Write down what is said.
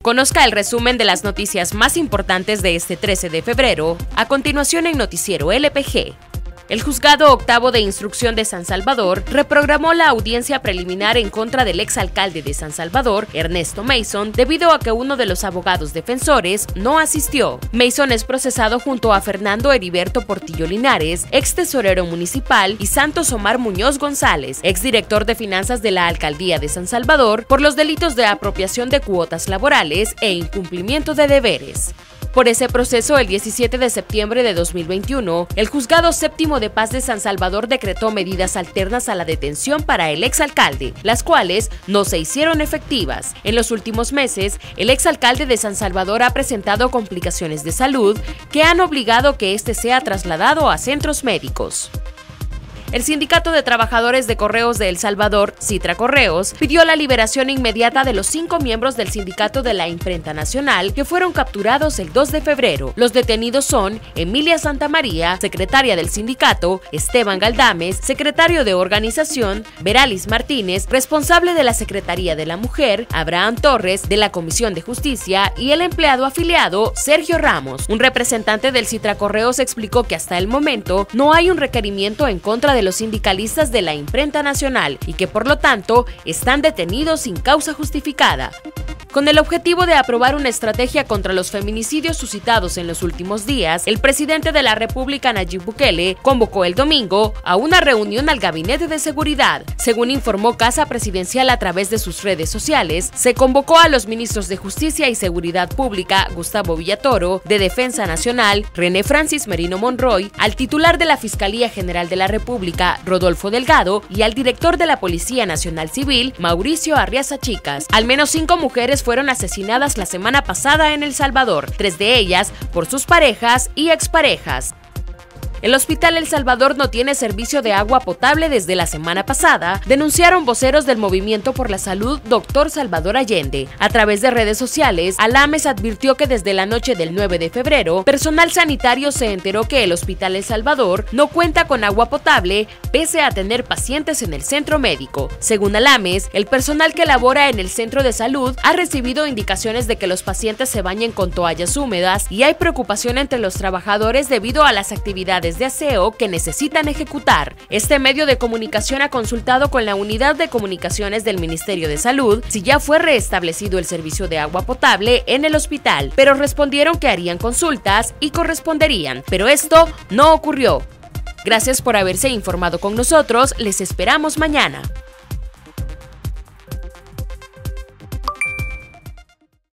Conozca el resumen de las noticias más importantes de este 13 de febrero, a continuación en Noticiero LPG. El Juzgado Octavo de Instrucción de San Salvador reprogramó la audiencia preliminar en contra del exalcalde de San Salvador, Ernesto Mason, debido a que uno de los abogados defensores no asistió. Mason es procesado junto a Fernando Heriberto Portillo Linares, ex tesorero municipal, y Santos Omar Muñoz González, exdirector de finanzas de la Alcaldía de San Salvador, por los delitos de apropiación de cuotas laborales e incumplimiento de deberes. Por ese proceso, el 17 de septiembre de 2021, el Juzgado Séptimo de Paz de San Salvador decretó medidas alternas a la detención para el exalcalde, las cuales no se hicieron efectivas. En los últimos meses, el exalcalde de San Salvador ha presentado complicaciones de salud que han obligado que este sea trasladado a centros médicos. El Sindicato de Trabajadores de Correos de El Salvador, Citra Correos, pidió la liberación inmediata de los 5 miembros del Sindicato de la Imprenta Nacional que fueron capturados el 2 de febrero. Los detenidos son Emilia Santamaría, secretaria del sindicato, Esteban Galdames, secretario de organización, Veralis Martínez, responsable de la Secretaría de la Mujer, Abraham Torres, de la Comisión de Justicia, y el empleado afiliado, Sergio Ramos. Un representante del Citra Correos explicó que hasta el momento no hay un requerimiento en contra de los sindicalistas de la Imprenta Nacional y que por lo tanto están detenidos sin causa justificada. Con el objetivo de aprobar una estrategia contra los feminicidios suscitados en los últimos días, el presidente de la República, Nayib Bukele, convocó el domingo a una reunión al Gabinete de Seguridad. Según informó Casa Presidencial a través de sus redes sociales, se convocó a los ministros de Justicia y Seguridad Pública, Gustavo Villatoro, de Defensa Nacional, René Francis Merino Monroy, al titular de la Fiscalía General de la República, Rodolfo Delgado, y al director de la Policía Nacional Civil, Mauricio Arriaza Chicas. Al menos 5 mujeres fueron asesinadas la semana pasada en El Salvador, 3 de ellas por sus parejas y exparejas. El Hospital El Salvador no tiene servicio de agua potable desde la semana pasada, denunciaron voceros del Movimiento por la Salud Dr. Salvador Allende. A través de redes sociales, Alames advirtió que desde la noche del 9 de febrero, personal sanitario se enteró que el Hospital El Salvador no cuenta con agua potable, pese a tener pacientes en el centro médico. Según Alames, el personal que labora en el centro de salud ha recibido indicaciones de que los pacientes se bañen con toallas húmedas y hay preocupación entre los trabajadores debido a las actividades de aseo que necesitan ejecutar. Este medio de comunicación ha consultado con la Unidad de Comunicaciones del Ministerio de Salud si ya fue restablecido el servicio de agua potable en el hospital, pero respondieron que harían consultas y corresponderían, pero esto no ocurrió. Gracias por haberse informado con nosotros, les esperamos mañana.